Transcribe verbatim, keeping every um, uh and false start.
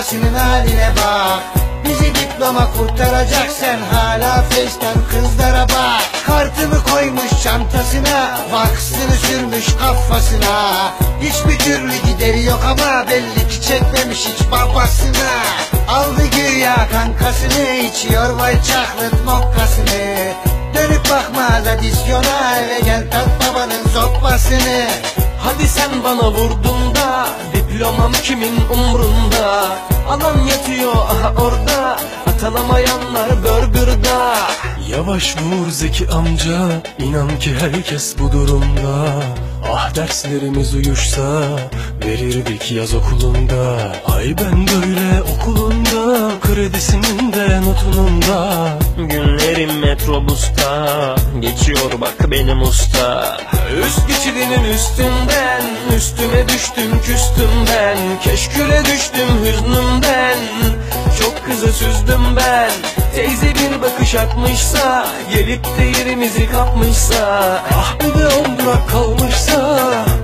babasının haline bak. Bizi diploma kurtaracak, sen hala Face'ten kızlara bak. Kartımı koymuş çantasına, vaksını sürmüş kafasına. Hiçbir türlü gideri yok ama belli ki çekmemiş hiç babasına. Aldı güya kankasını, içiyor vay çaklıt mokkasını. Dönüp bakmaz adisyona, eve gel tat babanın sopasını. Hadi sen bana vurdun da, diplomam kimin umrunda? Alan yatıyor aha orada, atanamayanlar burgerda. Yavaş vur Zeki amca, inan ki herkes bu durumda. Ah derslerimiz uyuşsa, verirdik yaz okulunda. Ay ben böyle okulunda, kredisinin de notununda. Günlerim metrobusta, geçiyor bak benim usta. Üst geçidinin üstünden, üstüme düştüm küstüm ben. Keşküle düştüm hüznümden, çok kızı süzdüm ben. Teyze bir bakış atmışsa, gelip de yerimizi kapmışsa. Ah bir de on durak kalmışsa,